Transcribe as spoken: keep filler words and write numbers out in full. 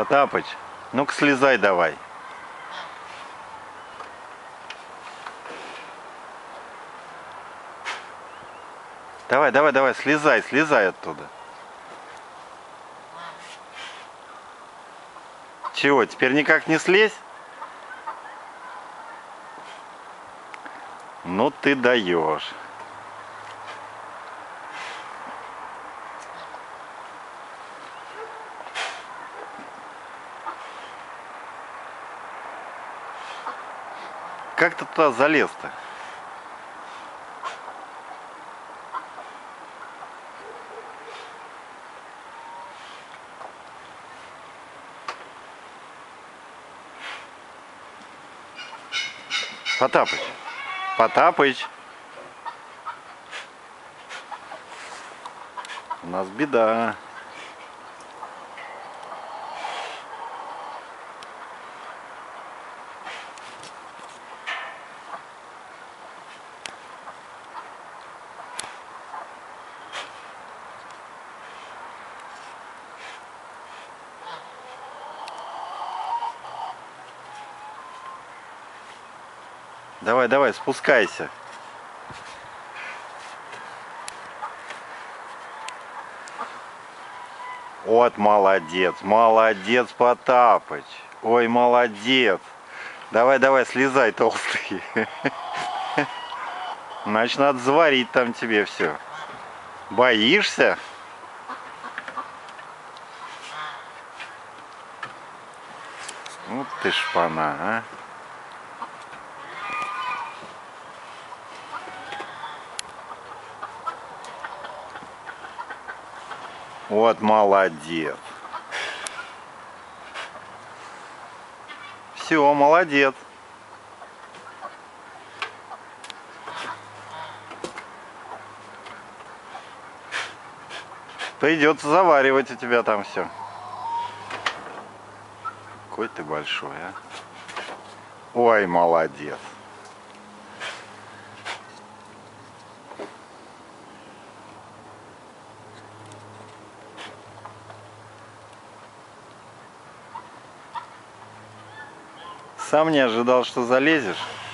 Потапыч, ну-ка слезай давай. Давай, давай, давай, слезай, слезай оттуда. Чего, теперь никак не слезь? Ну ты даешь. Как ты туда залез-то? Потапыч, Потапыч, у нас беда. Давай, давай, спускайся. Вот молодец, молодец, Потапыч. Ой, молодец. Давай, давай, слезай, толстый. Значит, надо заварить там тебе все. Боишься? Ну ты шпана, а. Вот молодец. Все, молодец. Придется заваривать у тебя там все. Какой ты большой, а. Ой, молодец. Сам не ожидал, что залезешь.